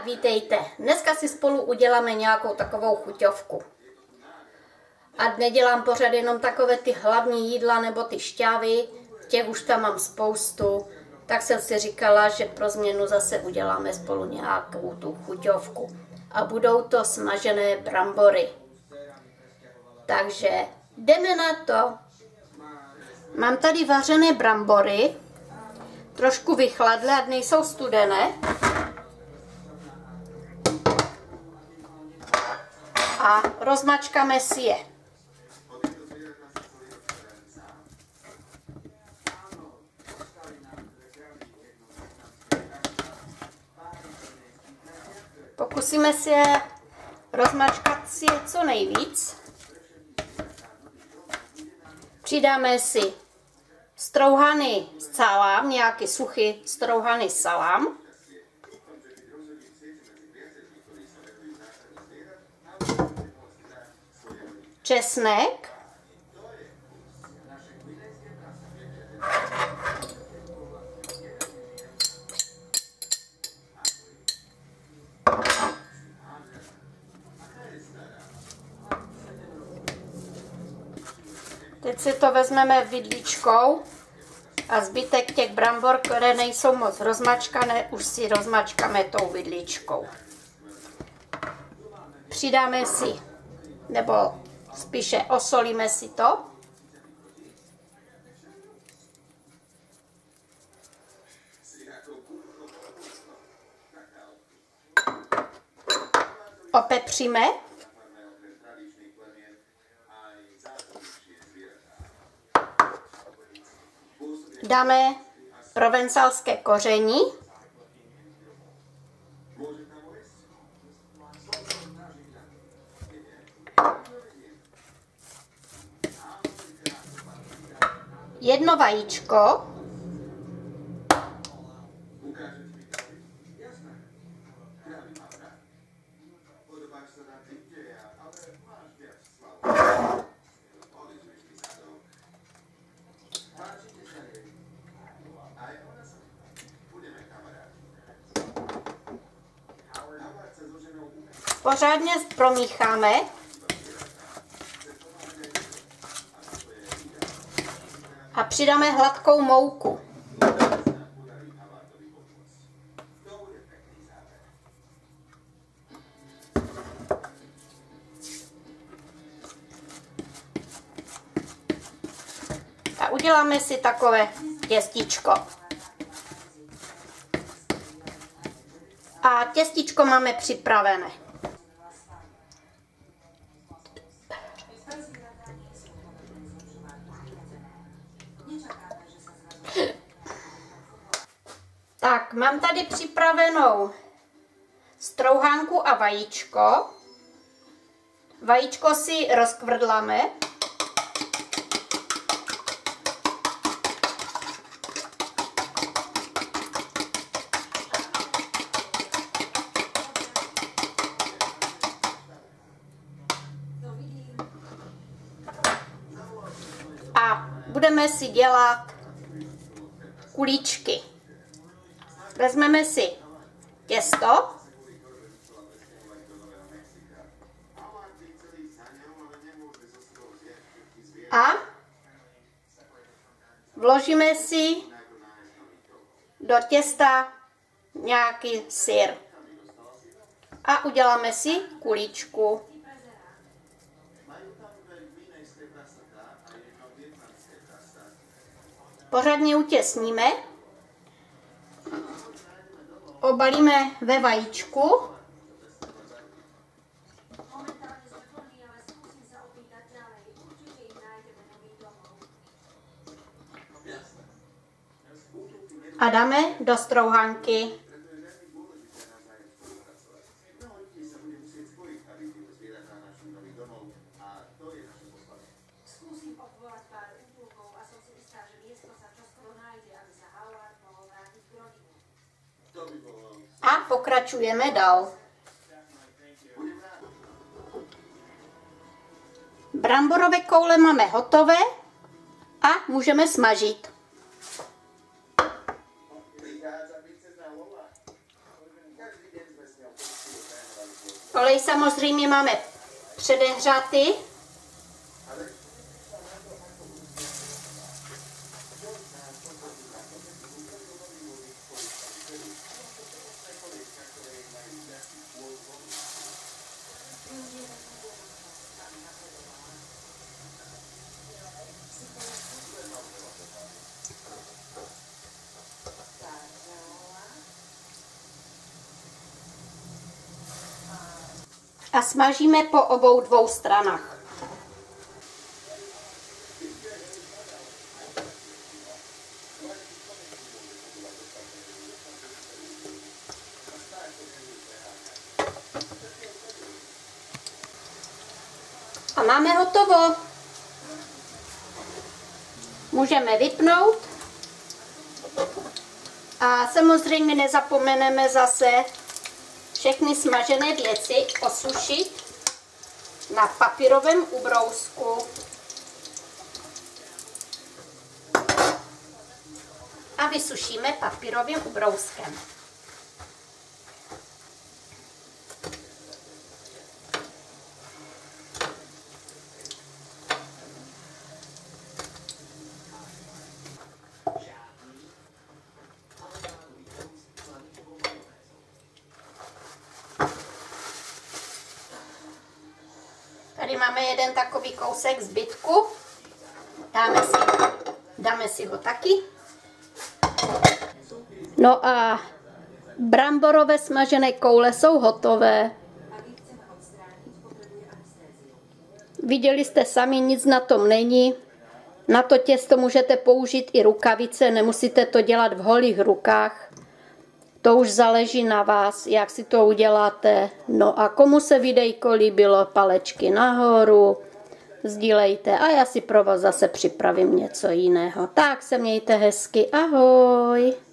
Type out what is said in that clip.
vítejte. Dneska si spolu uděláme nějakou takovou chuťovku. A nedělám pořád jenom takové ty hlavní jídla nebo ty šťávy, těch už tam mám spoustu. Tak jsem si říkala, že pro změnu zase uděláme spolu nějakou tu chuťovku. A budou to smažené brambory. Takže jdeme na to. Mám tady vařené brambory, trošku vychladlé, ať nejsou studené. A rozmačkáme si je. Pokusíme si je rozmačkat si je co nejvíc. Přidáme si strouhaný salám, nějaký suchý strouhaný salám. Česnek. Teď si to vezmeme vidličkou a zbytek těch brambor, které nejsou moc rozmačkané, už si rozmačkáme tou vidličkou. Přidáme si, nebo spíše osolíme si to. Opepříme. Dáme provencálské koření. Jedno vajíčko. Pořádně promícháme. A přidáme hladkou mouku. A uděláme si takové těstíčko. A těstíčko máme připravené. Tak, mám tady připravenou strouhánku a vajíčko. Vajíčko si rozkvrdláme. A budeme si dělat kulíčky. Vezmeme si těsto a vložíme si do těsta nějaký syr a uděláme si kuličku. Pořádně utěsníme. Obalíme ve vajíčku. A dáme do strouhánky. A pokračujeme dál. Bramborové koule máme hotové a můžeme smažit. Olej samozřejmě máme předehřátý. A smažíme po obou dvou stranách. A máme hotovo. Můžeme vypnout. A samozřejmě nezapomeneme zase všechny smažené věci osušit na papírovém ubrousku. A vysušíme papírovým ubrouskem. Tady máme jeden takový kousek zbytku. Dáme si ho taky. No a bramborové smažené koule jsou hotové. Viděli jste sami, nic na tom není. Na to těsto můžete použít i rukavice, nemusíte to dělat v holých rukách. To už záleží na vás, jak si to uděláte. No a komu se videjko líbilo, palečky nahoru, sdílejte a já si pro vás zase připravím něco jiného. Tak se mějte hezky, ahoj!